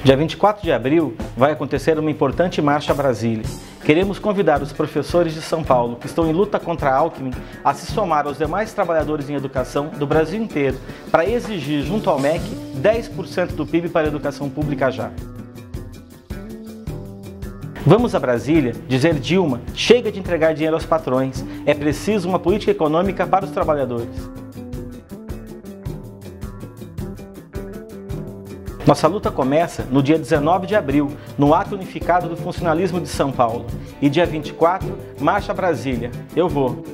Dia 24 de abril vai acontecer uma importante marcha a Brasília. Queremos convidar os professores de São Paulo que estão em luta contra a Alckmin a se somar aos demais trabalhadores em educação do Brasil inteiro para exigir junto ao MEC 10% do PIB para a educação pública já. Vamos a Brasília dizer: Dilma, chega de entregar dinheiro aos patrões, é preciso uma política econômica para os trabalhadores. Nossa luta começa no dia 19 de abril, no Ato Unificado do Funcionalismo de São Paulo. E dia 24, marcha a Brasília. Eu vou!